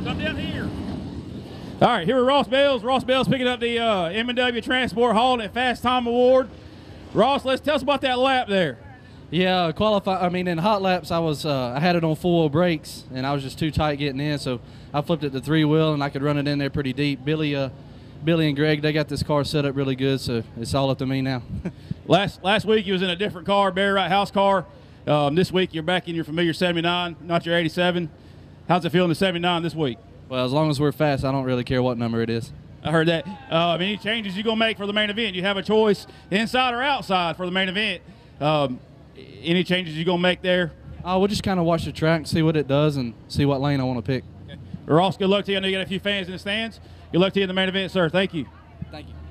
Come down here. All right, here with Ross Bales. Ross Bales picking up the M&W Transport Hall at Fast Time Award. Ross, let's tell us about that lap there. Yeah, in hot laps, I had it on 4-wheel brakes, and I was just too tight getting in, so I flipped it to 3-wheel, and I could run it in there pretty deep. Billy and Greg, they got this car set up really good, so it's all up to me now. Last week you was in a different car, Barry Wright house car. This week you're back in your familiar 79, not your 87. How's it feel in the 79 this week? Well, as long as we're fast, I don't really care what number it is. I heard that. Any changes you going to make for the main event? You have a choice inside or outside for the main event. Any changes you going to make there? We'll just kind of watch the track, see what it does, and see what lane I want to pick. Okay. Ross, good luck to you. I know you got a few fans in the stands. Good luck to you in the main event, sir. Thank you. Thank you.